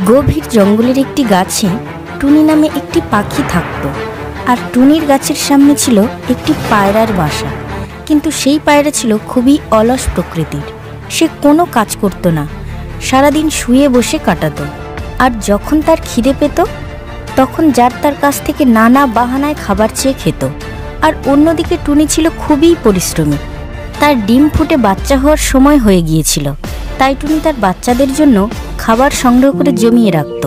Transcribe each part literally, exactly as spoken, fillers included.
গভীর জঙ্গলের একটি গাছে টুনি নামে একটি পাখি থাকত। আর টুনির গাছের সামনে ছিল একটি পায়রার বাসা। কিন্তু সেই পায়রা ছিল খুবই অলস প্রকৃতির। সে কোনো কাজ করত না, সারাদিন শুয়ে বসে কাটাতো। আর যখন তার খিদে পেত তখন যার তার কাছ থেকে নানা বাহানায় খাবার চেয়ে খেত। আর অন্যদিকে টুনি ছিল খুবই পরিশ্রমী। তার ডিম ফুটে বাচ্চা হওয়ার সময় হয়ে গিয়েছিল, তাই টুনি তার বাচ্চাদের জন্য খাবার সংগ্রহ করে জমিয়ে রাখত।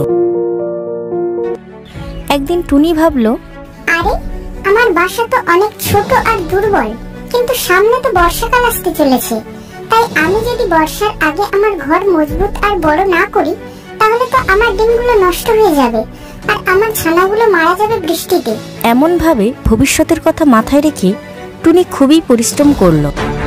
একদিন টুনি ভাবল, আরে আমার বাসা তো অনেক ছোট আর দুর্বল, কিন্তু সামনে তো বর্ষাকাল আসতে চলেছে। তাই আমি যদি বর্ষার আগে আমার ঘর মজবুত আর বড় না করি, তাহলে তো আমার ডিমগুলো নষ্ট হয়ে যাবে আর আমার ছানাগুলো মারা যাবে বৃষ্টিতে। এমন ভাবে ভবিষ্যতের কথা মাথায় রেখে টুনি খুবই পরিশ্রম করল।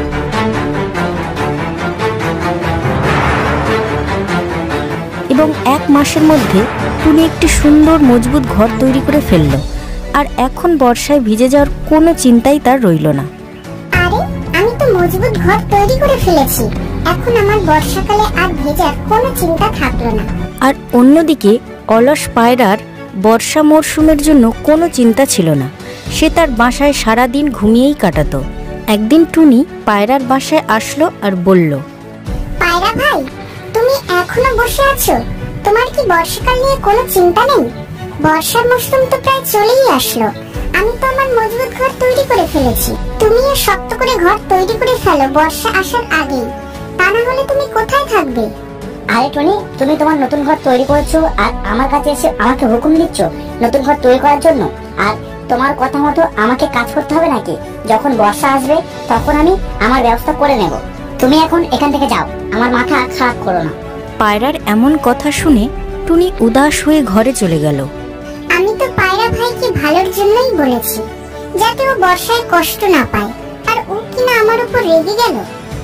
এবং এক মাসের মধ্যে টুনি একটি সুন্দর মজবুত ঘর তৈরি করে ফেলল। আর এখন বর্ষায় ভিজে যাওয়ার কোনো চিন্তাই তার রইল না। আরে আমি তো মজবুত ঘর তৈরি করে ফেলেছি, এখন আমার বর্ষাকালে আর ভেজার কোনো চিন্তা থাকলো না। আর অন্যদিকে অলস পায়রার বর্ষা মরশুমের জন্য কোনো চিন্তা ছিল না। সে তার বাসায় সারাদিন ঘুমিয়েই কাটাতো। একদিন টুনি পায়রার বাসায় আসলো আর বলল, পায়রা ভাই, তুমি এখনো বসে আছো? তোমার কি বর্ষাকাল নিয়ে কোনো চিন্তা নেই? বর্ষার মৌসুম তো প্রায় চলেই আসলো। আমি তো আমার মজবুত ঘর তৈরি করে ফেলেছি। তুমিও শক্ত করে ঘর তৈরি করে ফেলো বর্ষা আসার আগেই, তা না হলে তুমি কোথায় থাকবে? আরে টনি, তুমি তোমার নতুন ঘর তৈরি করেছো আর আমার কাছে এসে আমাকে হুকুম দিচ্ছ নতুন ঘর তৈরি করার জন্য? আর তোমার কথা মতো আমাকে কাজ করতে হবে নাকি? যখন বর্ষা আসবে তখন আমি আমার ব্যবস্থা করে নেব। তুমি এখন এখান থেকে যাও, আমার মাথা খারাপ করো না। পায়রার এমন কথা শুনে টুনি উদাস হয়ে ঘরে চলে গেল। আমি তো পায়রা ভাইকে ভালোর জন্যই বলেছি, যাতে ও বর্ষায় কষ্ট না পায়, আর ও কিনা আমার উপর রেগে গেল।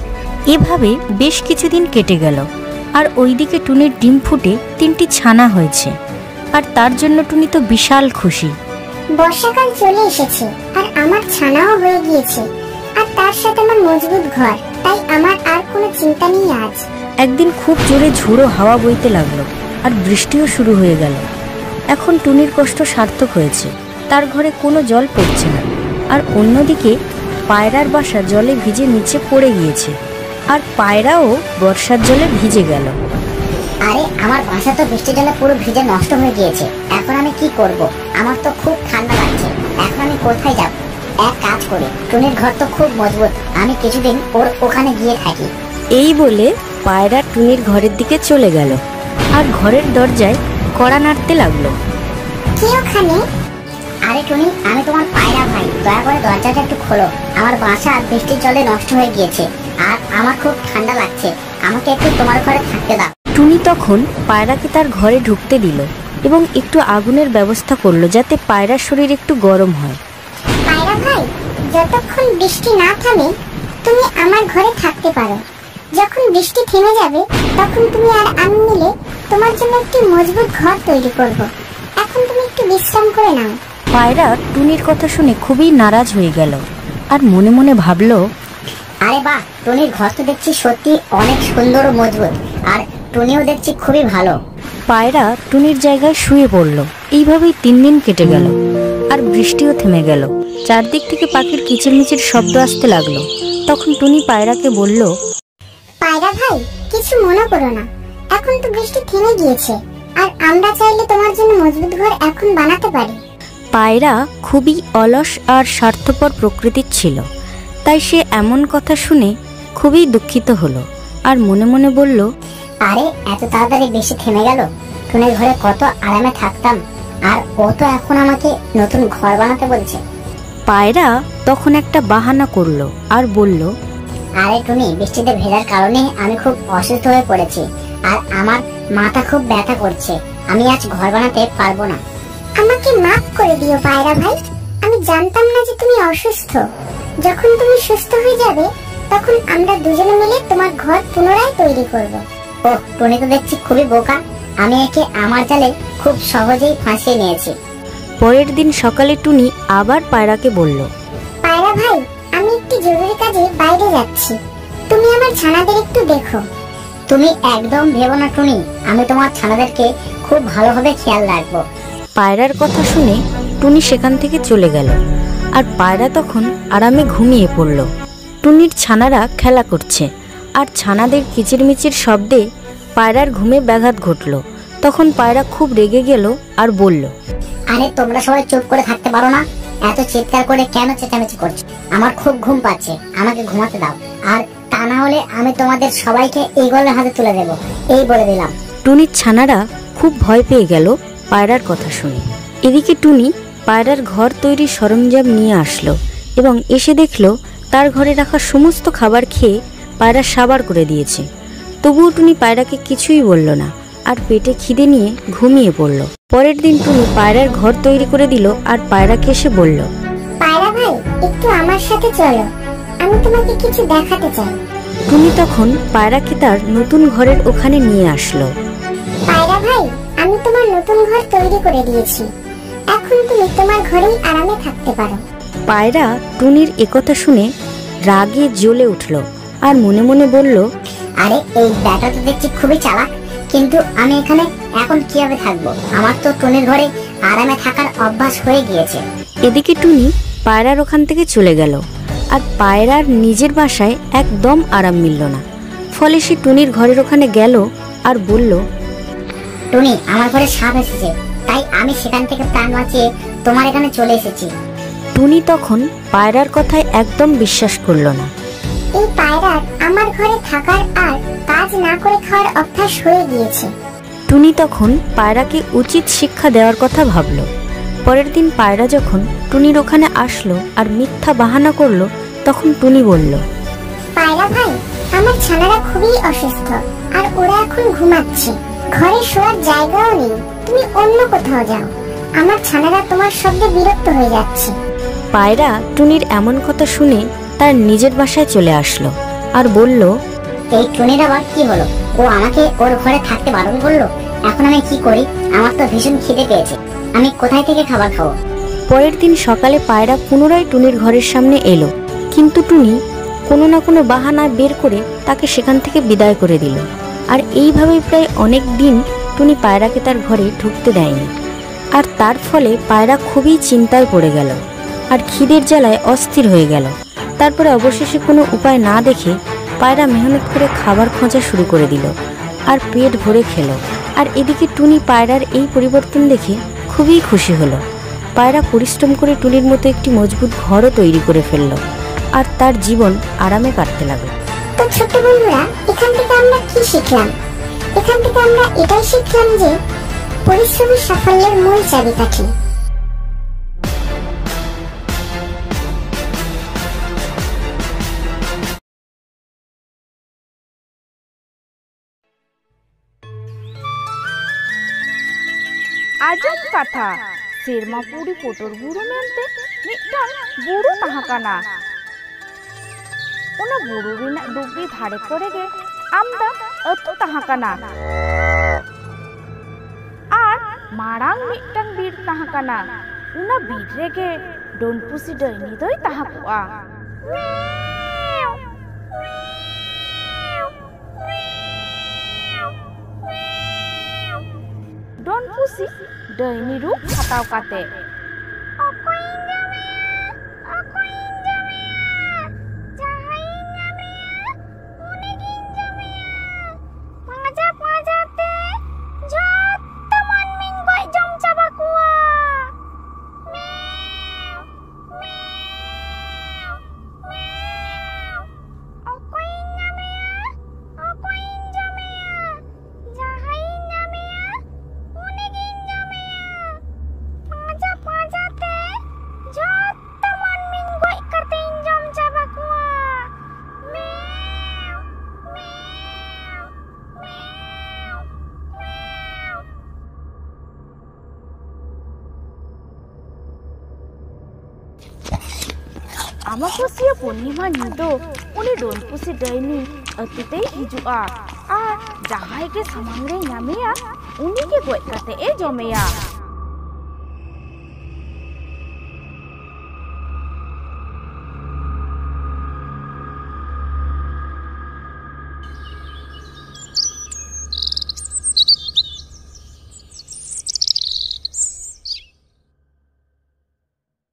এভাবে বেশ কিছুদিন কেটে গেল। আর ওইদিকে টুনির ডিম ফুটে তিনটি ছানা হয়েছে। আর তার জন্য টুনি তো বিশাল খুশি। বর্ষাকাল চলে এসেছে আর আমার ছানাও হয়ে গিয়েছে, আর তার সাথে আমার মজবুত ঘর, তাই আমার আর কোনো চিন্তা নেই আজ। একদিন খুব জোরে ঝোড়ো হাওয়া বইতে লাগলো আর বৃষ্টিও শুরু হয়ে গেল। এখন টুনির কষ্ট সার্থক হয়েছে, তার ঘরে কোনো জল পড়ছে না। আর অন্যদিকে পায়রার বাসা জলে ভিজে নিচে পড়ে গিয়েছে। আর পায়রাও বর্ষার জলে ভিজে গেল। আরে আমার বাসা তো বৃষ্টির জলে পুরো ভিজে নষ্ট হয়ে গিয়েছে। এখন আমি কি করব? আমার তো খুব ঠান্ডা লাগছে। এখন আমি কোথায় যাব? এক কাজ করি, টুনির ঘর তো খুব মজবুত, আমি কিছুদিন ওর ওখানে গিয়ে থাকি। এই বলে পায়রা টুনির ঘরের দিকে চলে গেল আর ঘরের দরজায় কড়া নাড়তে লাগলো। কি ওখানে? আরে টুনি, আমি তোমার পায়রা ভাই, দয়া করে দরজাটা একটু খোলো। আমার বাসা বৃষ্টির জলে নষ্ট হয়ে গিয়েছে আর আমার খুব ঠান্ডা লাগছে, আমাকে একটু তোমার ঘরে থাকতে দাও। টুনি তখন পায়রাকে তার ঘরে ঢুকতে দিল এবং একটু আগুনের ব্যবস্থা করলো, যাতে পায়রার শরীর একটু গরম হয়। পায়রা ভাই, যতক্ষণ বৃষ্টি না থামে তুমি আমার ঘরে থাকতে পারো। যখন বৃষ্টি থেমে যাবে তখন তুমি আর আমি মিলে তোমার জন্য একটি মজবুত ঘর তৈরি করব। এখন তুমি একটু বিশ্রাম করে নাও। পায়রা টুনির কথা শুনে খুবই নারাজ হয়ে গেল আর মনে মনে ভাবলো, আরে বাহ, টুনির ঘর তো দেখছি সত্যি অনেক সুন্দর ও মজবুত, আর টুনিও দেখছি খুবই ভালো। পায়রা টুনির জায়গায় শুয়ে পড়ল। এইভাবেই তিন দিন কেটে গেল আর বৃষ্টিও থেমে গেল। চারদিক থেকে পাখির কিচিরমিচির শব্দ আসতে লাগলো। তখন টুনি পায়রাকে বলল, পায়রা ভাই, কিছু মনে করো না, এখন তো বৃষ্টি থেমে গিয়েছে আর আমরা চাইলে তোমার জন্য মজবুত ঘর এখন বানাতে পারি। পায়রা খুবই অলস আর স্বার্থপর প্রকৃতির ছিল, তাই সে এমন কথা শুনে খুবই দুঃখিত হলো আর মনে মনে বলল, আরে এত তাড়াতাড়ি বৃষ্টি থেমে গেল। টুনির ঘরে কত আরামে থাকতাম, আর ও তো এখন আমাকে নতুন ঘর বানাতে বলছে। পায়রা তখন একটা বাহানা করলো আর বলল, আরে টুনি, বৃষ্টিতে ভেজার কারণে আমি খুব অসুস্থ হয়ে পড়েছি আর আমার মাথা খুব ব্যথা করছে, আমি আজ ঘর বানাতে পারবো না। আমাকে মাফ করে দিও পায়রা ভাই, আমি জানতাম না যে তুমি অসুস্থ। যখন তুমি সুস্থ হয়ে যাবে তখন আমরা দুজনে মিলে তোমার ঘর পুনরায় তৈরি করব। ওহ, টুনি তো দেখছি খুবই বোকা, আমি একে আমার জালে খুব সহজেই ফাঁসিয়ে নিয়েছি। পরের দিন সকালে টুনি আবার পায়রাকে বলল, পায়রা ভাই, আমি একটি জরুরি কাজে বাইরে যাচ্ছি, তুমি আমার ছানাদের একটু দেখো। তুমি একদম ভেবো না টুনি, আমি তোমার ছানাদেরকে খুব ভালোভাবে খেয়াল রাখবো। পায়রার কথা শুনে টুনি সেখান থেকে চলে গেল। আর পায়রা তখন আরামে ঘুমিয়ে পড়ল। টুনির ছানারা খেলা করছে, আর ছানাদের কিচিরমিচির শব্দে পায়রার ঘুমে ব্যাঘাত ঘটল। তখন পায়রা খুব রেগে গেল আর বলল, আরে তোমরা সবাই চুপ করে থাকতে পারো না? এত চিৎকার করে কেন চেঁচামেচি করছো? আমার খুব ঘুম পাচ্ছে, আমাকে ঘুমাতে দাও, আর তা না হলে আমি তোমাদের সবাইকে ঈগলের হাতে তুলে দেবো, এই বলে দিলাম। টুনির ছানারা খুব ভয় পেয়ে গেল পায়রার কথা শুনে। এদিকে টুনি পায়রার ঘর তৈরির সরঞ্জাম নিয়ে আসলো এবং এসে দেখল তার ঘরে রাখা সমস্ত খাবার খেয়ে পায়রা সাবার করে দিয়েছে। তবুও টুনি পায়রাকে কিছুই বলল না, আর পেটে খিদে নিয়ে ঘুমিয়ে পড়ল। পরের দিন টুনি পায়রার ঘর তৈরি করে দিল আর পায়রাকে এসে বলল, পায়রা ভাই, একটু আমার সাথে চলো, আমি তোমাকে কিছু দেখাতে চাই। টুনি তখন পায়রাকে তার নতুন ঘরের ওখানে নিয়ে আসলো। পায়রা ভাই, আমি তোমার নতুন ঘর তৈরি করে দিয়েছি, এখন তুমি তোমার ঘরেই আরামে থাকতে পারো। পায়রা টুনির একথা শুনে রাগে জ্বলে উঠল আর মনে মনে বলল, আরে এই ব্যাটা তো দেখছি খুবই চালাক, কিন্তু আমি এখানে এখন কিভাবে থাকবো? আমার তো টুনির ঘরে আরামে থাকার অভ্যাস হয়ে গিয়েছে। এদিকে টুনি পায়রার ওখান থেকে চলে গেল, আর পায়রার নিজের বাসায় একদম আরাম মিলল না। ফলে সে টুনির ঘরের ওখানে গেল আর বলল, টুনি, আমার ঘরে সাপ এসেছে, তাই আমি সেখান থেকে প্রাণ বাঁচিয়ে তোমার এখানে চলে এসেছি। টুনি তখন পায়রার কথায় একদম বিশ্বাস করল না। এই পায়রার আমার ঘরে থাকার আর কাজ না করে খাওয়ার অভ্যাস হয়ে গিয়েছে। টুনি তখন পায়রাকে উচিত শিক্ষা দেওয়ার কথা ভাবল। পরের দিন পায়রা যখন টুনির ওখানে আসলো আর মিথ্যা বাহানা করলো, তখন টুনি বলল, পায়রা ভাই, আমার ছানারা খুবই অসুস্থ আর ওরা এখন ঘুমাচ্ছে, ঘরে শোয়ার জায়গাও নেই, তুমি অন্য কোথাও যাও, আমার ছানারা তোমার শব্দে বিরক্ত হয়ে যাচ্ছে। পায়রা টুনির এমন কথা শুনে তার নিজের বাসায় চলে আসলো আর বলল, এই টুনির আবার কি হলো? ও আমাকে ওর ঘরে থাকতে বারণ করলো, এখন আমি কি করি? আমার তো ভীষণ খিদে পেয়েছে, আমি কোথায় থেকে খাবার খাবো? পরের দিন সকালে পায়রা পুনরায় টুনির ঘরের সামনে এলো, কিন্তু টুনি কোনো না কোনো বাহানা বের করে তাকে সেখান থেকে বিদায় করে দিল। আর এইভাবেই প্রায় অনেক দিন টুনি পায়রাকে তার ঘরে ঢুকতে দেয়নি। আর তার ফলে পায়রা খুবই চিন্তায় পড়ে গেল আর খিদের জ্বালায় অস্থির হয়ে গেল। তারপরে অবশেষে কোনো উপায় না দেখে পায়রা মেহনত করে খাবার খোঁজা শুরু করে দিল আর পেট ভরে খেল। আর এদিকে টুনি পায়রার এই পরিবর্তন দেখে খুবই খুশি হলো। পায়রা পরিশ্রম করে টুনির মতো একটি মজবুত ঘরও তৈরি করে ফেলল আর তার জীবন আরামে কাটতে লাগলো। তো ছোট বন্ধুরা, এখান থেকে আমরা কি শিখলাম? এখান থেকে আমরা এটাই শিখলাম যে পরিশ্রমের সাফল্যের মূল চাবিকাঠি। ᱟᱸᱡᱚᱢ ᱠᱟᱛᱷᱟ ᱥᱮᱨᱢᱟ ᱯᱩᱨᱤ ᱯᱚᱴᱚᱨ ᱵᱩᱨᱩ ᱢᱮᱱᱛᱮ ᱢᱤᱫᱴᱟᱝ ᱵᱩᱨᱩ ᱛᱟᱦᱮᱸ ᱠᱟᱱᱟ। ᱚᱱᱟ ᱵᱩᱨᱩ ᱨᱮᱱᱟᱜ ᱰᱩᱜᱽᱨᱤ ᱫᱷᱟᱨᱮ ᱠᱚᱨᱮ ᱜᱮ ᱟᱢᱫᱟ ᱟᱹᱛᱩ ᱛᱟᱦᱮᱸ ᱠᱟᱱᱟ ᱟᱨ ᱢᱟᱲᱟᱝ ᱢᱤᱫᱴᱟᱝ ᱵᱤᱨ ᱛᱟᱦᱮᱸ ᱠᱟᱱᱟ। ᱚᱱᱟ ᱵᱤᱨ ᱨᱮᱜᱮ ᱰᱚᱱᱯᱩᱥᱤ ᱰᱟᱹᱭᱱᱤ ᱫᱚᱭ ᱛᱟᱦᱮᱸ ᱠᱚᱜᱼᱟ। ᱰᱚᱱᱯᱩᱥᱤ ᱰᱟᱹᱭᱱᱤ ᱨᱩᱯ ᱦᱟᱛᱟᱣ ᱠᱟᱛᱮ ᱟᱢᱵᱟᱵᱟᱹᱥᱭᱟᱹ ᱯᱩᱨᱱᱤᱢᱟ ᱧᱤᱫᱟᱹ ᱩᱱᱤ ᱰᱚᱱᱯᱩᱥᱤ ᱰᱟᱹᱭᱱᱤ ᱟᱹᱛᱩᱛᱮᱭ ᱦᱤᱡᱩᱜᱼᱟ ᱟᱨ ᱡᱟᱦᱟᱸᱭ ᱜᱮ ᱥᱟᱢᱟᱝ ᱨᱮᱭ ᱧᱟᱢᱮᱭᱟ ᱩᱱᱤᱜᱮ ᱜᱚᱡ ᱠᱟᱛᱮ ᱮ ᱡᱚᱢᱮᱭᱟ।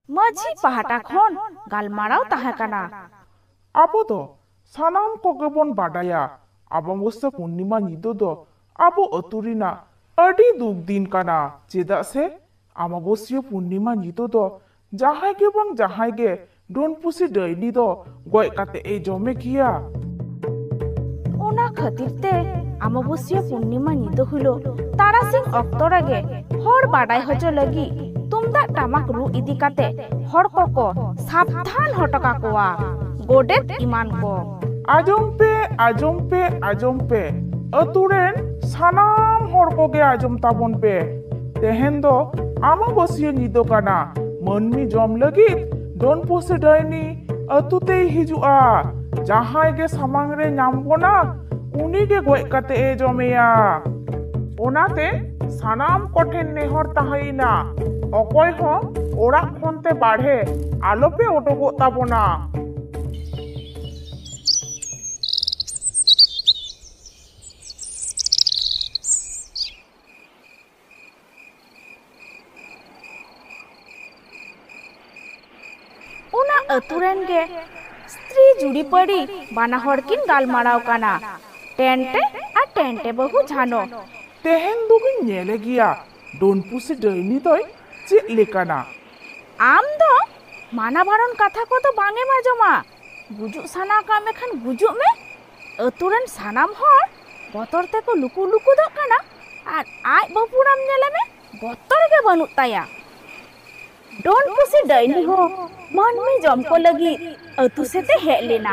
ᱢᱟᱹᱡᱷᱤ ᱯᱟᱦᱴᱟ ᱠᱷᱚᱱ ᱜᱟᱞᱢᱟᱨᱟᱣ ᱛᱟᱦᱮᱸ ᱠᱟᱱᱟ। ᱟᱵᱚ ᱫᱚ ᱥᱟᱱᱟᱢ ᱠᱚᱜᱮ ᱵᱚᱱ ᱵᱟᱰᱟᱭᱟ ᱟᱢᱵᱟᱵᱚᱥᱥᱟ ᱯᱩᱨᱱᱤᱢᱟ ᱧᱤᱫᱟᱹ ᱫᱚ ᱟᱵᱚ ᱟᱹᱛᱩ ᱨᱮᱱᱟᱜ ᱟᱹᱰᱤ ᱫᱩᱠ ᱫᱤᱱ ᱠᱟᱱᱟ। ᱪᱮᱫᱟᱜ ᱥᱮ ᱟᱢᱵᱟᱵᱚᱥᱥᱟ ᱯᱩᱨᱱᱤᱢᱟ ᱧᱤᱫᱟᱹ ᱫᱚ ᱡᱟᱦᱟᱸᱭ ᱜᱮ ᱵᱟᱝ ᱡᱟᱦᱟᱸᱭ ᱜᱮ ᱰᱳᱱ ᱯᱩᱥᱤ ᱰᱟᱹᱭᱱᱤ ᱫᱚ ᱜᱚᱡ ᱠᱟᱛᱮ ᱮ ᱡᱚᱢᱮ ᱜᱮᱭᱟ। ᱚᱱᱟ ᱠᱷᱟᱹᱛᱤᱨ ᱛᱮ ᱟᱢᱵᱟᱵᱚᱥᱥᱟ ᱯᱩᱨᱱᱤᱢᱟ ᱧᱤᱫᱟᱹ ᱦᱤᱞᱳᱜ ᱛᱟᱨᱟᱥᱤᱧ ᱚᱠᱛᱚ ᱨᱮᱜᱮ ᱦᱚᱲ ᱵᱟᱰᱟᱭ ᱦᱚᱪᱚ ᱞᱟᱹᱜᱤᱫ ᱛᱩᱢᱫᱟᱜ ᱴᱟᱢᱟᱠ ᱨᱩ ᱤᱫᱤ ᱠᱟᱛᱮ ᱦᱚᱲ ᱠᱚᱠᱚ ᱥᱟᱵᱫᱷᱟᱱ ᱦᱚᱴᱚ ᱠᱟᱠᱚᱣᱟ ᱜᱚᱰᱮᱛ ᱮᱢᱟᱱ ᱠᱚ। ᱟᱸᱡᱚᱢ ᱯᱮ ᱟᱸᱡᱚᱢ ᱯᱮ ᱟᱸᱡᱚᱢ ᱯᱮ ᱟᱹᱛᱩ ᱨᱮᱱ ᱥᱟᱱᱟᱢ ᱦᱚᱲ ᱠᱚᱜᱮ ᱟᱸᱡᱚᱢ ᱛᱟᱵᱚᱱ ᱯᱮ ᱛᱮᱦᱮᱧ ᱫᱚ ᱟᱢᱵᱟᱵᱚᱥᱤᱭᱟᱹ ᱧᱤᱫᱟᱹ ᱠᱟᱱᱟ। ᱢᱟᱹᱱᱢᱤ ᱡᱚᱢ ᱞᱟᱹᱜᱤᱫ ᱰᱳᱱ ᱯᱩᱥᱤ ᱰᱟᱹᱭᱱᱤ ᱟᱹᱛᱩ ᱛᱮᱭ ᱦᱤᱡᱩᱜᱼᱟ। ᱡᱟᱦᱟᱸᱭ ᱜᱮ ᱥᱟᱢᱟᱝ ᱨᱮ ᱧᱟᱢ ᱵᱚᱱᱟ ᱩᱱᱤ ᱜᱮ ᱜᱚᱡ ᱠᱟᱛᱮ ᱮ ᱡᱚᱢᱮᱭᱟ। ᱚᱱᱟᱛᱮ ᱥᱟᱱᱟᱢ ᱠᱚᱴᱷᱮᱱ ᱱᱮᱦᱚᱨ ᱛᱟᱦᱮᱸᱭᱮᱱᱟ ᱚᱠᱚᱭ ᱦᱚᱸ ᱚᱲᱟᱜ ᱠᱷᱚᱱ ᱛᱮ ᱵᱟᱨᱦᱮ ᱟᱞᱚᱯᱮ ᱩᱰᱩᱠᱚᱜ ᱛᱟᱵᱚᱱᱟ। ᱚᱱᱟ ᱟᱹᱛᱩ ᱨᱮᱱ ᱜᱮ ᱥᱛᱨᱤ ᱡᱩᱨᱤᱯᱟᱹᱨᱤ ᱵᱟᱱᱟ ᱦᱚᱲ ᱠᱤᱱ ᱜᱟᱞᱢᱟᱨᱟᱣ ᱠᱟᱱᱟ ᱴᱮᱱᱴᱮ ᱟᱨ ᱴᱮᱱᱴᱮ ᱵᱟᱹᱦᱩ ᱡᱷᱟᱱᱚ। ᱛᱮᱦᱮᱧ ᱫᱚᱵᱤᱱ ᱧᱮᱞᱮ ᱜᱮᱭᱟ ᱰᱳᱱ ᱯᱩᱥᱤ ᱰᱟᱹᱭᱱᱤ ᱫᱚᱭ ᱪᱮᱫ ᱞᱮᱠᱟᱱᱟ। ᱟᱢ ᱫᱚ ᱢᱟᱱᱟ ᱵᱟᱨᱚᱱ ᱠᱟᱛᱷᱟ ᱠᱚᱫᱚ ᱵᱟᱝ ᱮᱢ ᱟᱸᱡᱚᱢᱟ। ᱜᱩᱡᱩᱜ ᱥᱟᱱᱟ ᱠᱟᱜ ᱢᱮᱠᱷᱟᱱ ᱜᱩᱡᱩᱜ ᱢᱮ। ᱟᱹᱛᱩ ᱨᱮᱱ ᱥᱟᱱᱟᱢ ᱦᱚᱲ ᱵᱚᱛᱚᱨ ᱛᱮᱠᱚ ᱞᱩᱠᱩ ᱞᱩᱠᱩᱫᱚᱜ ᱠᱟᱱᱟ ᱟᱨ ᱟᱡ ᱵᱟᱹᱯᱩᱲᱟᱢ ᱧᱮᱞᱮ ᱢᱮ ᱵᱚᱛᱚᱨ ᱜᱮ ᱵᱟᱹᱱᱩᱜ ᱛᱟᱭᱟ। ᱰᱳᱱ ᱯᱩᱥᱤ ᱰᱟᱹᱭᱱᱤ ᱦᱚᱸ ᱢᱟᱹᱱᱢᱤ ᱡᱚᱢ ᱠᱚ ᱞᱟᱹᱜᱤᱫ ᱟᱹᱛᱩ ᱥᱮᱫ ᱮ ᱦᱮᱡ ᱞᱮᱱᱟ।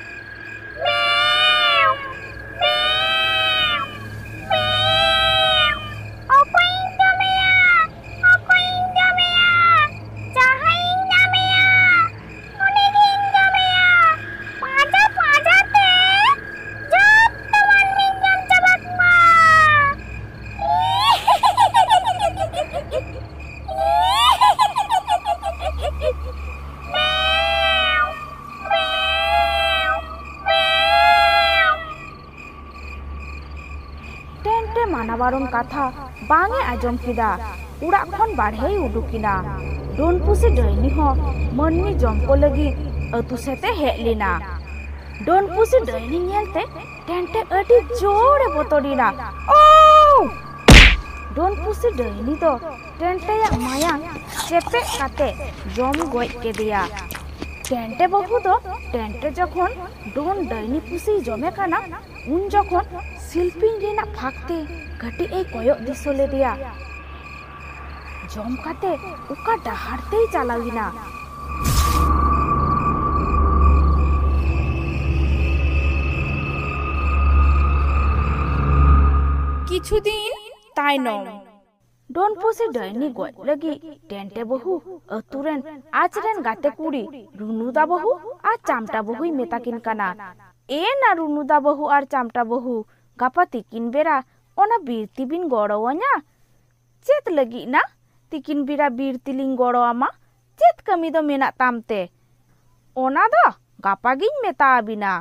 माना बारन कथा बांगे आजम किदा उड़ा खन बाढ़े उडुकिना डोन पुसी डैनी हो मनमी जम को लगी अतु सेते हेज लेना। डोन पुसी डैनी नेलते टेंटे अडी जोरे बतोडिना ओ डोन पुसी डैनी तो टेंटे या माया चेपे काते जम गज केदिया। टेंटे बाबू तो टेंटे जखन डोन डैनी पुसी जमे काना उन जखन शिल्पी रेना फाकते घटी ए कयो दिसो लेदिया। जम काते उका डहारते चालाविना। किछुदिन तायनम डोन पुसी डैनी गज लगी टेंटे बहु अतुरेन आचरेन गाते कुड़ी रुनुदा बहु आ चामटा बहु मेताकिन काना ए ना रुनुदा बहु और चामटा बहु गापा तिकिन बेरा ओना बीरती बिन गड़ोवanya चेत लगी ना तिकिन बेरा बीरती लिंग गड़ोआमा चेत कमी दो मेना तामते ओना दो गापा गिन मेता आबिना।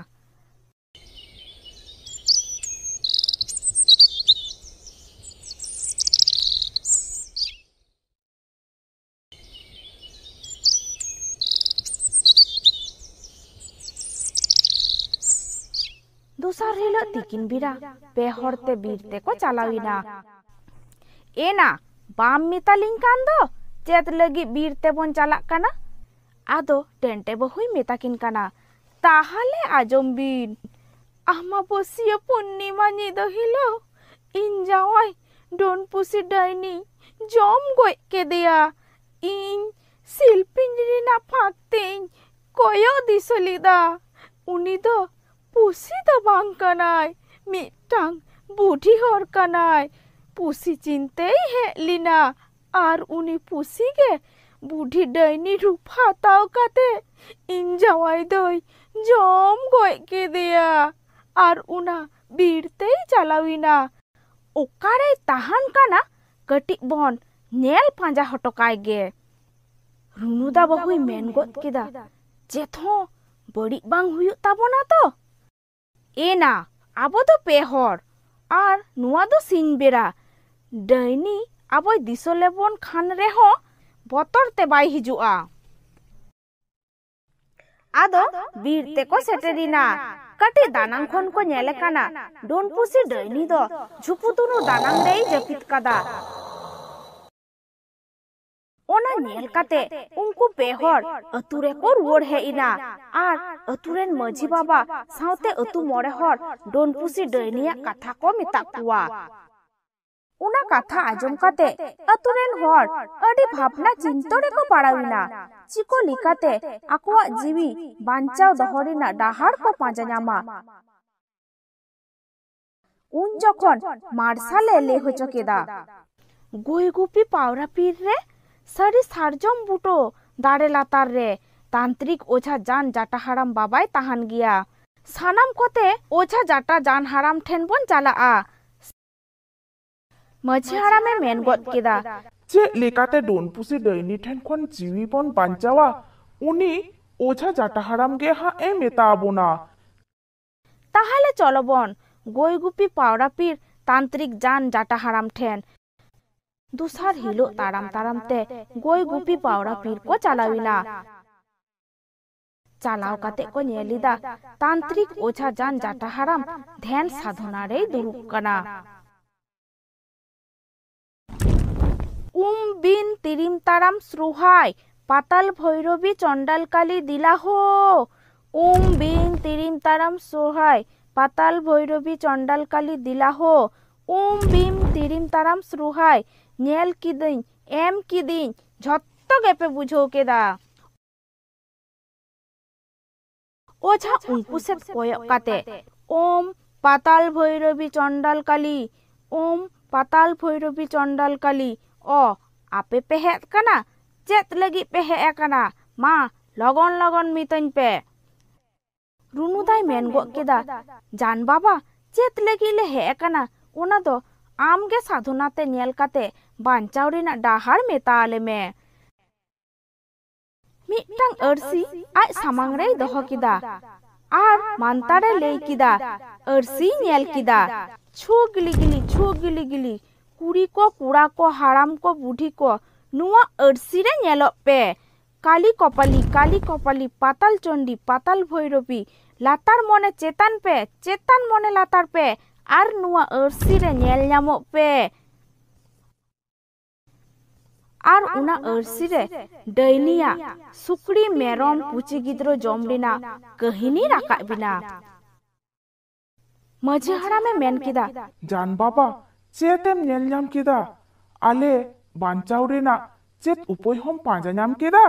दूसर हिलो तिकिन बिरा पे हरते बीरते को चालाविना। एना बाम मेतालिंग कान दो चेत लगी बीरते बन चालाक काना। आदो टेंटे बहुई मेताकिन काना ताहाले आजम बिन अमाबस्या पूर्णिमा निदो हिलो इन जावाई डोन पुसी डैनी जम गज केदिया। इन शिल्पिन रेना फाकतें कयो दिसो लेदा। उनी दो पुसी दो बांग कनाय मिटांग बुढ़ी हर कनाय। पुसी चिंते हे लिना आर उनी पुसी के बुढ़ी डैनी रूप हाताव काते इन जावाई दोय जम गज केदिया आर उना बीरते चालाविना। ओकारे ताहान काना कटिक बन नेल पांजा हटोकाय गे। रुनुदा बहुई मेन गद केदा चेथो बड़ी बांग हुयुग ताबोना तो। एना आबो दो पे हर आर नुआ दो सिंग बेरा डैनी आबो दिसो लेबन खान रेहो बतर ते बाय हिजुआ। ᱟᱫᱚ ᱵᱤᱨ ᱛᱮᱠᱚ ᱥᱮᱴᱮᱨᱤᱱᱟ ᱠᱟᱹᱴᱤᱡ ᱫᱟᱱᱟᱝ ᱠᱷᱚᱱ ᱠᱚ ᱧᱮᱞ ᱠᱟᱱᱟ ᱰᱳᱱᱯᱩᱥᱤ ᱰᱟᱹᱭᱱᱤ ᱫᱚ ᱡᱷᱩᱯᱩᱛᱩᱱᱩ ᱫᱟᱱᱟᱝ ᱨᱮᱭ ᱡᱟᱹᱯᱤᱫ ᱠᱟᱫᱟ। ᱚᱱᱟ ᱧᱮᱞ ᱠᱟᱛᱮ ᱩᱱᱠᱩ ᱯᱮ ᱦᱚᱲ ᱟᱹᱛᱩ ᱨᱮᱠᱚ ᱨᱩᱣᱟᱹᱲ ᱦᱮᱡ ᱮᱱᱟ ᱟᱨ ᱟᱹᱛᱩ ᱨᱮᱱ ᱢᱟᱹᱡᱷᱤ ᱵᱟᱵᱟ ᱥᱟᱶᱛᱮ ᱟᱹᱛᱩ ᱢᱚᱬᱮ ᱦᱚᱲ ᱰᱳᱱᱯᱩᱥᱤ ᱰᱟᱹᱭᱱᱤᱭᱟᱜ ᱠᱟᱛᱷᱟ ᱠᱚ ᱢᱮᱛᱟᱜ ᱠᱚᱣᱟ। ᱚᱱᱟ ᱠᱟᱛᱷᱟ ᱟᱸᱡᱚᱢ ᱠᱟᱛᱮ ᱟᱹᱛᱩ ᱨᱮᱱ ᱦᱚᱲ ᱟᱹᱰᱤ ᱵᱷᱟᱵᱽᱱᱟ ᱪᱤᱱᱛᱟᱹ ᱨᱮᱠᱚ ᱯᱟᱲᱟᱣᱮᱱᱟ ᱪᱤᱠᱟᱹ ᱞᱮᱠᱟᱛᱮ ᱟᱠᱚᱣᱟᱜ ᱡᱤᱣᱤ ᱵᱟᱧᱪᱟᱣ ᱫᱚᱦᱚ ᱨᱮᱱᱟᱜ ᱰᱟᱦᱟᱨ ᱠᱚ ᱯᱟᱸᱡᱟ ᱧᱟᱢᱟ। ᱩᱱ ᱡᱚᱠᱷᱚᱱ ᱢᱟᱨᱥᱟᱞᱮ ᱞᱟᱹᱭ ᱦᱚᱪᱚ ᱠᱮᱫᱟ, ᱜᱚᱭ ᱜᱩᱯᱤ ᱯᱟᱣᱨᱟ ᱯᱤᱨ ᱨᱮ ᱥᱟᱹᱨᱤ ᱥᱟᱨᱡᱚᱢ ᱵᱩᱴᱟᱹ ᱫᱟᱨᱮ ᱞᱟᱛᱟᱨ ᱨᱮ ᱛᱟন্ত্রিক ওঝা জান জাটা হারাম বাবাই তাহান গিয়া। সানাম কতে ওঝা জাটা জান হারাম ঠেন বন চালা'a। মাঝি হারামে মেন গদ কেদা, ᱪᱮᱫ ᱞᱮᱠᱟᱛᱮ ᱰᱳᱱᱯᱩᱥᱤ ᱰᱟᱹᱭᱱᱤ ᱴᱷᱮᱱ ᱠᱷᱚᱱ ᱡᱤᱣᱤ ᱵᱚᱱ ᱵᱟᱧᱪᱟᱣᱟ ᱩᱱᱤ ᱳঝা ᱡᱟᱴᱟ ᱦᱟᱲᱟᱢ ᱜᱮ ᱦᱟᱸᱜ ᱮ ᱢᱮᱛᱟ ᱟᱵᱚᱱᱟ। তাহলে চলো বন গই গুপি পাওরা পীর তান্ত্রিক জান জাটা হারাম ঠেন। দুসার হিলো তারাম তারামতে গই গুপি পাওরা পীর কো চালাවිনা। চালাও কাতে কো ᱧᱮᱞᱤᱫᱟ তান্ত্রিক ওঝা জান জাটা হারাম ধ্যান সাধনা রে দুরুব কানা। উম বিন তিরিম তারাম শ্রুহাই পাতাল ভৈরবী চণ্ডালকালী দিলাহ। উম বিন তিরিম তারাম শ্রুহাই পাতাল ভৈরবী চণ্ডালকালী দিলাহ। উম বিম তিরিম তারাম শ্রুহাই ᱧᱮᱞ ᱠᱤᱫᱟᱹᱧ ᱮᱢ ᱠᱤᱫᱤᱧ ᱡᱷᱚᱛᱚ ᱜᱮᱯᱮ ᱵᱩᱡᱷᱟᱹᱣ ᱠᱮᱫᱟ। ওঝা উনকু সেদ কয়ᱚᱜ ᱠᱟᱛᱮ ওম পাতাল ভৈরবী চণ্ডালকালী ওম পাতাল ভৈরবী চণ্ডালকালী ᱚ ᱟᱯᱮ ᱯᱮ ᱦᱮᱡ ᱠᱟᱱᱟ ᱪᱮᱫ ᱞᱟᱹᱜᱤᱫ ᱯᱮ ᱦᱮᱡ ᱟᱠᱟᱱᱟ ᱢᱟ ᱞᱚᱜᱚᱱ ᱞᱚᱜᱚᱱ ᱢᱤᱛᱟᱹᱧ ᱯᱮ। ᱨᱩᱱᱩᱫᱟᱭ ᱢᱮᱱ ᱜᱚᱫ ᱠᱮᱫᱟ, ᱡᱟᱱ ᱵᱟᱵᱟ ᱪᱮᱫ ᱞᱟᱹᱜᱤᱫ ᱞᱮ ᱦᱮᱡ ᱟᱠᱟᱱᱟ ᱚᱱᱟ ᱫᱚ ᱟᱢᱜᱮ ᱥᱟধনাᱛᱮ ᱧᱮᱞ ᱠᱟᱛᱮ ᱵᱟᱧᱪᱟᱣ ᱨᱮᱱᱟᱜ ᱰᱟᱦᱟᱨ ᱢᱮᱛᱟ ᱟᱞᱮ ᱢᱮ। ᱢᱤᱫᱴᱟᱝ ᱟᱹᱨᱥᱤ ᱟᱡ ᱥᱟᱢᱟᱝ ᱨᱮᱭ ᱫᱚᱦᱚ ᱠᱮᱫᱟ ᱟᱨ ᱢᱟᱱᱛᱟᱨᱮ ᱞᱟᱹᱭ ᱠᱮᱫᱟ। ᱟᱹᱨᱥᱤᱭ ᱧᱮᱞ ᱠᱮᱫᱟ, ᱪᱷᱩ ᱜᱤᱞᱤ ᱜᱤᱞᱤ ᱪᱷᱩ ᱜᱤᱞᱤ ᱜᱤᱞᱤ ᱠᱩᱲᱤ ᱠᱚ ᱠᱚᱲᱟ ᱠᱚ ᱦᱟᱲᱟᱢ ᱠᱚ ᱵᱩᱰᱷᱤ ᱠᱚ ᱱᱚᱣᱟ ᱟᱹᱨᱥᱤ ᱨᱮ ᱧᱮᱞᱚᱜ ᱯᱮ। কালী কপালী কালী কপালী পাতাল চণ্ডী পাতাল ভৈরবী লাতার মনে চেতান পে চেতান মনে লাতার পে আর নুয়া আᱹᱨᱥᱤ রে ᱧᱮᱞ ᱧᱟᱢᱚᱜ ᱯᱮ। আর উনা আᱹᱨᱥᱤ রে ᱰᱟᱹᱭᱱᱤᱭᱟ ᱥᱩᱠᱲᱤ ᱢᱮᱨᱚᱢ ᱯᱩᱪᱤ ᱜᱤᱫᱽᱨᱟᱹ ᱡᱚᱢ ᱨᱮᱱᱟᱜ ᱠᱟᱹᱦᱤᱱᱤ ᱨᱟᱠᱟᱵ ᱵᱤᱱᱟ। ᱢᱟᱹᱡᱷᱤ ᱦᱟᱲᱟᱢᱮ ᱢᱮᱱ ᱠᱮᱫᱟ, ᱡᱟᱱ ᱵᱟᱵᱟ ᱪᱮᱫ ᱮᱢ ᱧᱮᱞ ᱧᱟᱢ ᱠᱮᱫᱟ ᱟᱞᱮ ᱵᱟᱧᱪᱟᱣ ᱨᱮᱱᱟᱜ ᱪᱮᱫ ᱩᱯᱟᱹᱭ ᱦᱚᱢ ᱯᱟᱸᱡᱟ ᱧᱟᱢ ᱠᱮᱫᱟ?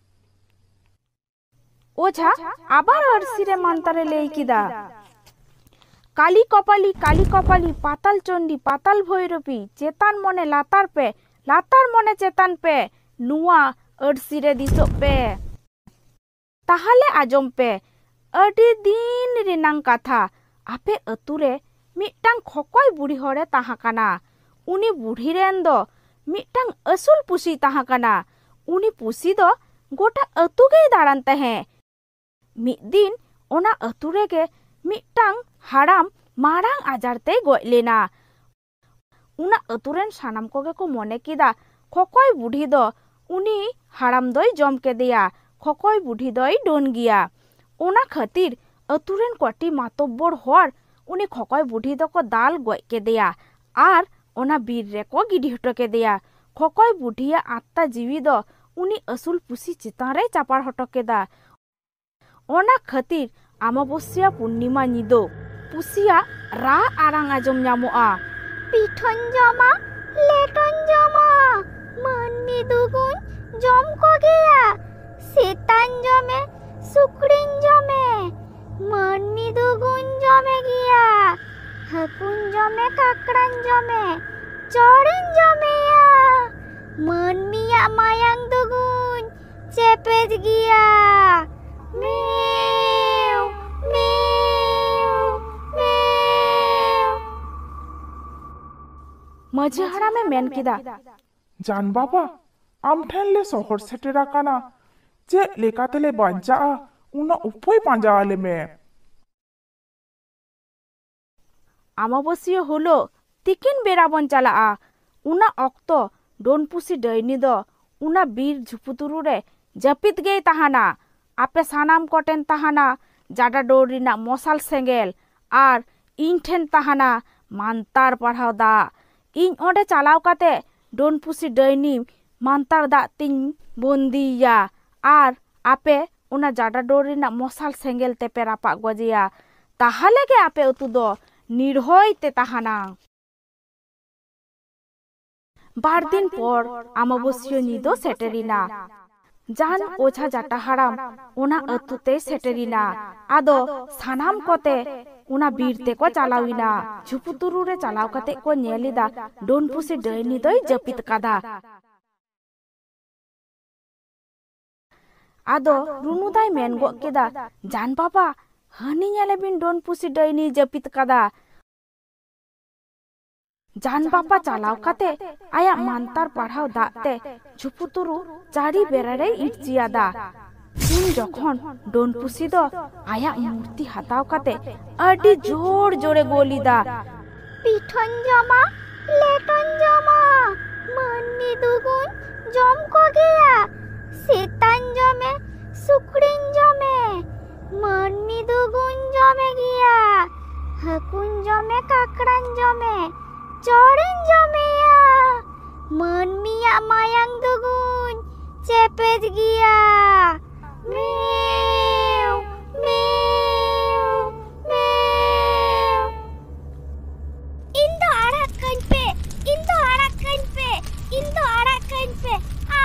ওঝা আবার আᱹᱨᱥᱤ রে মান্তারে ᱞᱟᱹᱭ ᱠᱮᱫᱟ, কালী কপালী কালী কপালী পাতাল চণ্ডী পাতাল ভৈরবী চেতান মনে লাতার পে লাতার মনে চেতান পে নুয়া আᱹᱨᱥᱤ রে দিᱥᱚᱜ ᱯᱮ। তাহলে আজম পে ᱟᱹᱰᱤ ᱫᱤᱱ ᱨᱮᱱᱟᱝ ᱠᱟᱛᱷᱟ ᱟᱯᱮ ᱟᱹᱛᱩ ᱨᱮ ᱢᱤᱫᱴᱟᱝ ᱠᱷᱚᱠᱚᱭ ᱵᱩᱲᱦᱤ ᱦᱚᱲᱮ ᱛᱟᱦᱮᱸ ᱠᱟᱱᱟ। ᱩᱱᱤ ᱵᱩᱲᱦᱤ ᱨᱮᱱ ᱫᱚ ᱢᱤᱫᱴᱟᱝ ᱟᱹᱥᱩᱞ ᱯᱩᱥᱤ ᱛᱟᱦᱮᱸ ᱠᱟᱱᱟ। ᱩᱱᱤ ᱯᱩᱥᱤ ᱫᱚ ᱜᱚᱴᱟ ᱟᱹᱛᱩ ᱜᱮᱭ ᱫᱟᱬᱟᱱ ᱛᱟᱦᱮᱸ। ᱢᱤᱫ ᱫᱤᱱ ᱚᱱᱟ ᱟᱹᱛᱩ ᱨᱮᱜᱮ ᱢᱤᱫᱴᱟᱝ ᱦᱟᱲᱟᱢ ᱢᱟᱨᱟᱝ ᱟᱡᱟᱨ ᱛᱮᱭ ᱜᱚᱡ ᱞᱮᱱᱟ। ᱚᱱᱟ ᱟᱹᱛᱩ ᱨᱮᱱ ᱥᱟᱱᱟᱢ ᱠᱚᱜᱮ ᱠᱚ ᱢᱚᱱᱮ ᱠᱮᱫᱟ ᱠᱷᱚᱠᱚᱭ ᱵᱩᱰᱷᱤ ᱫᱚ ᱩᱱᱤ ᱦᱟᱲᱟᱢ ᱫᱚᱭ ᱡᱚᱢ ᱠᱮᱫᱮᱭᱟ, ᱠᱷᱚᱠᱚᱭ ᱵᱩᱰᱷᱤ ᱫᱚᱭ ᱰᱳᱱ ᱜᱮᱭᱟ। ᱚᱱᱟ ᱠᱷᱟᱹᱛᱤᱨ ᱟᱹᱛᱩ ᱨᱮᱱ ᱠᱚᱴᱤ ᱢᱟᱛᱚᱵᱵᱚᱨ ᱦᱚᱲ ᱩᱱᱤ ᱠᱷᱚᱠᱚᱭ ᱵᱩᱰᱷᱤ ᱫᱚᱠᱚ ᱫᱟᱞ ᱜᱚᱡ ᱠᱮᱫᱮᱭᱟ ᱟᱨ ᱚᱱᱟ ᱵᱤᱨ ᱨᱮᱠᱚ ᱜᱤᱰᱤ ᱦᱚᱴᱚ ᱠᱮᱫᱮᱭᱟ। ᱠᱷᱚᱠᱚᱭ ᱵᱩᱰᱷᱤᱭᱟᱜ ᱟত্মা ᱡᱤᱣᱤ ᱫᱚ ᱩᱱᱤ ᱟᱹᱥᱩᱞ ᱯᱩᱥᱤ ᱪᱮᱛᱟᱱ ᱨᱮᱭ ᱪᱟᱯᱟᱲ ᱦᱚᱴᱚ ᱠᱮᱫᱟ। ᱚᱱᱟ ᱠᱷᱟᱹᱛᱤᱨ ᱟᱢᱟᱵᱚᱥᱥᱟ ᱯᱩᱨᱱᱤᱢᱟ ᱧᱤᱫᱟᱹ ᱯᱩᱥᱤᱭᱟᱜ ᱨᱟᱜ ᱟᱲᱟᱝ ᱟᱸᱡᱚᱢ ᱧᱟᱢᱚᱜᱼᱟ। পিঠন জমা লেটন জমা মান্নি দুগুণ জম কগেয়া সেতান জমে সুকড়িন জমে মান্নি দুগুণ জমে গিয়া হাকুন জমে কাকড়ান জমে চড়িন জমেয়া মান্নিয়া মায়াং দুগুণ চেপেজ গিয়া মেও মেও মেও। ᱢᱟᱹᱡᱷᱤ ᱦᱟᱲᱟᱢᱮ ᱢᱮᱱ ᱠᱮᱫᱟ, ᱡᱟᱱ ᱵᱟᱵᱟ ᱟᱢ ᱴᱷᱮᱱ ᱞᱮ ᱥᱚᱦᱚᱨ ᱥᱮᱴᱮᱨ ᱟᱠᱟᱱᱟ ᱪᱮᱫ ᱞᱮᱠᱟᱛᱮᱞᱮ ᱵᱟᱧᱪᱟᱜᱼᱟ ᱚᱱᱟ ᱩᱯᱟᱹᱭ ᱯᱟᱸᱡᱟ ᱟᱞᱮ ᱢᱮ। ᱟᱢᱟᱵᱚᱥᱤᱭᱟᱹ ᱦᱤᱞᱳᱜ ᱛᱤᱠᱤᱱ ᱵᱮᱲᱟ ᱵᱚᱱ ᱪᱟᱞᱟᱜᱼᱟ। ᱚᱱᱟ ᱚᱠᱛᱚ ᱰᱳᱱᱯᱩᱥᱤ ᱰᱟᱹᱭᱱᱤ ᱫᱚ ᱚᱱᱟ ᱵᱤᱨ ᱡᱷᱩᱯᱩᱛᱩᱨᱩ ᱨᱮ ᱡᱟᱹᱯᱤᱫ ᱜᱮᱭ ᱛᱟᱦᱮᱱᱟ। ape sanam koten tahana jada dor rina mosal sengel ar ᱤᱧ ᱴᱷᱮᱱ ᱛᱟᱦᱟᱱᱟ ᱢᱟᱱᱛᱟᱨ ᱯᱟᱲᱦᱟᱣ ᱫᱟᱜ ᱤᱧ ᱚᱸᱰᱮ ᱪᱟᱞᱟᱣ ᱠᱟᱛᱮ ᱰᱳᱱ ᱯᱩᱥᱤ ᱰᱟᱹᱭᱱᱤ ᱢᱟᱱᱛᱟᱨ ᱫᱟᱜ ᱛᱤᱧ ᱵᱚᱱᱫᱤᱭᱟ ᱟᱨ ᱟᱯᱮ ᱚᱱᱟ ᱡᱟᱰᱟ ᱰᱳᱨ ᱨᱮᱱᱟᱜ ᱢᱚᱥᱟᱞ ᱥᱮᱸᱜᱮᱞ ᱛᱮᱯᱮ ᱨᱟᱯᱟᱜ ᱜᱚᱡᱮᱭᱟ ᱛᱟᱦᱟᱞᱮ ᱜᱮ ᱟᱯᱮ ᱩᱛᱩ ᱫᱚ ᱱᱤᱨᱦᱚᱭ তে তাহানা বার দিন পর আমাবস্যা নিদো সেটেরিনা জান ওঝা জাটা হারাম ওনা আতুতে সেটেরিনা আদো সানাম কতে ওনা বীরতে কো চালাউইনা ঝুপুতুরু রে চালাও কাতে কো নেলিদা ডোন পুসি ডাইনি দই জপিত কাদা আদো রুনুদাই মেন গো কেদা জান বাবা হানি নেলে বিন ডোন পুসি ডাইনি জপিত কাদা জান বাবা চালাও কাতে আয়া মান্তার পাড়াও দাতে ঝুপুতুরু চারি বেড়ারে ইটচিয়াদা তিন যখন ডোন পুসি দো আয়া মূর্তি হাতাও কাতে আডি জোর জোরে গলিদা পিঠন জমা লেটন জমা মান্নি দুগুন জম কো গিয়া সেতান জমে সুকরিন জমে মান্নি দুগুন জমে গিয়া হাকুন জমে কাকড়ান জমে চড়েন জমেয়া মানমিয়া মায়াং দুগুন চেপেজ গিয়া মেও মেও মেও ইন্দো আরাকান পে ইন্দো আরাকান পে ইন্দো আরাকান পে আ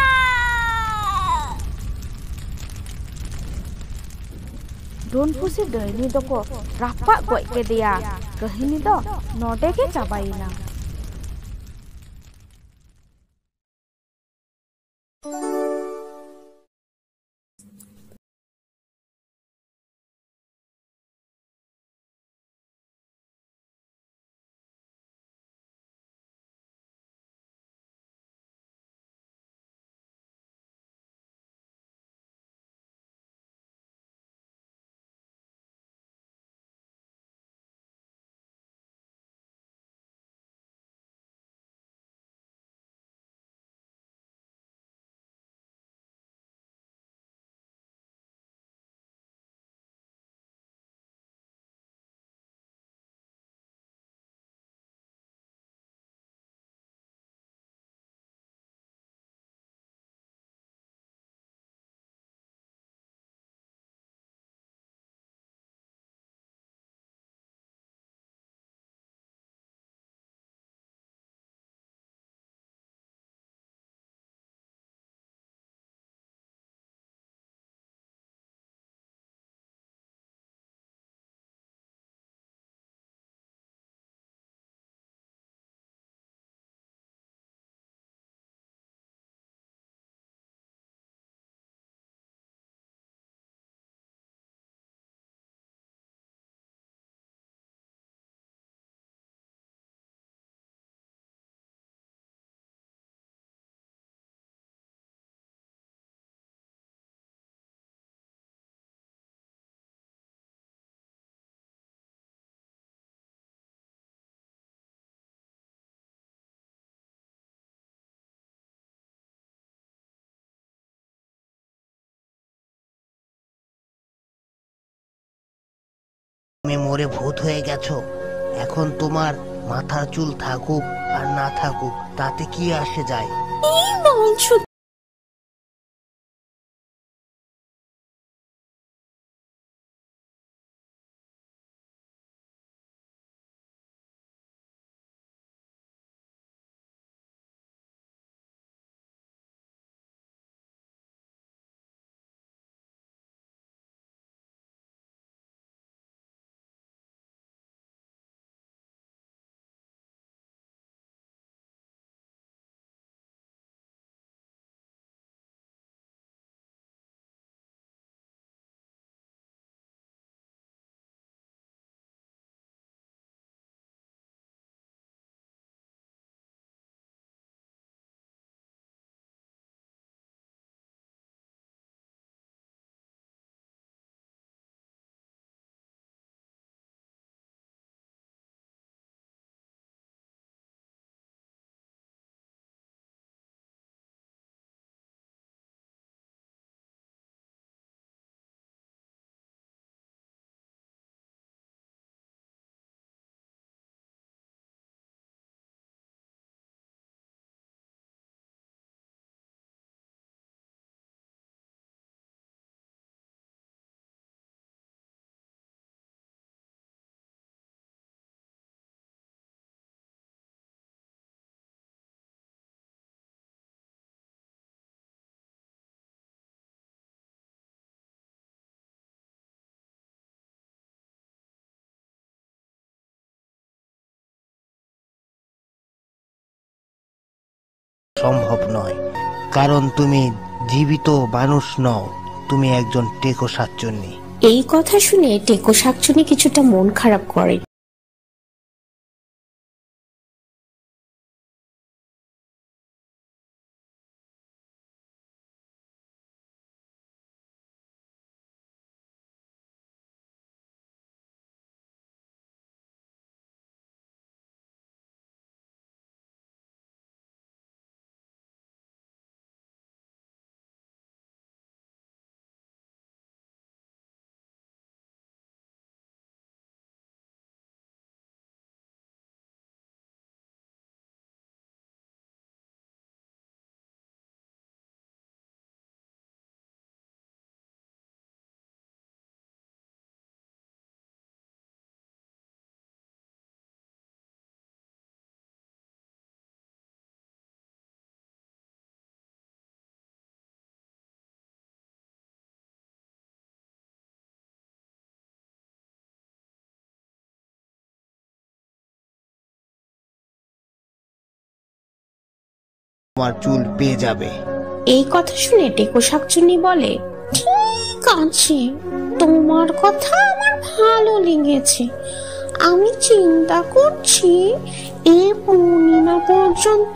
ডোন পুসি ডাইনি দকো রাপা গoj কেদিয়া কাহিনী দো নডে গে চাবাইনা তুমি মরে ভূত হয়ে গেছো এখন তোমার মাথার চুল থাকুক আর না থাকুক তাতে কি আসে যায় এই বংশ সম্ভব নয়, কারণ তুমি জীবিত মানুষ নও, তুমি একজন টেকো শাকচুন্নি। এই কথা শুনে টেকো শাকচুন্নি কিছুটা মন খারাপ করে। তোমার চুল পেয়ে যাবে। এই কথা শুনে টেকো শাকচুন্নি বলে, ঠিক আছে, তোমার কথা আমার ভালো লেগেছে। আমি চিন্তা করছি এই পূর্ণিমা পর্যন্ত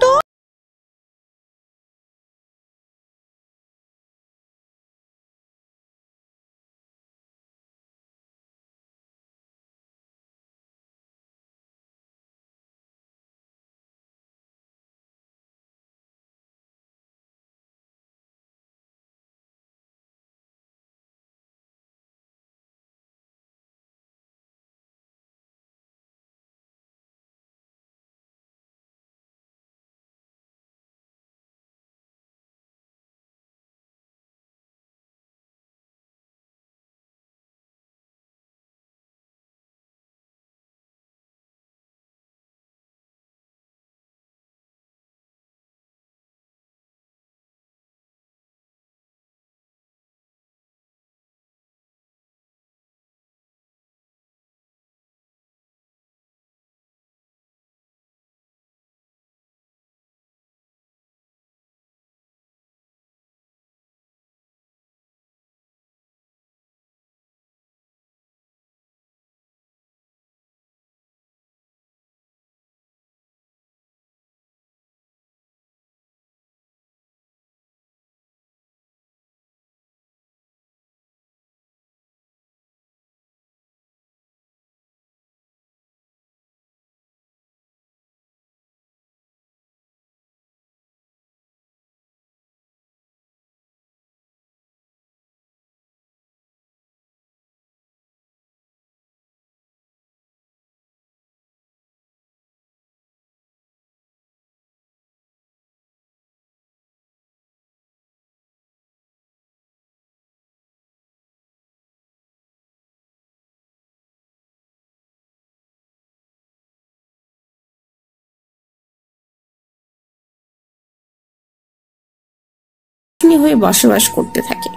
হয়ে বসবাস করতে থাকে।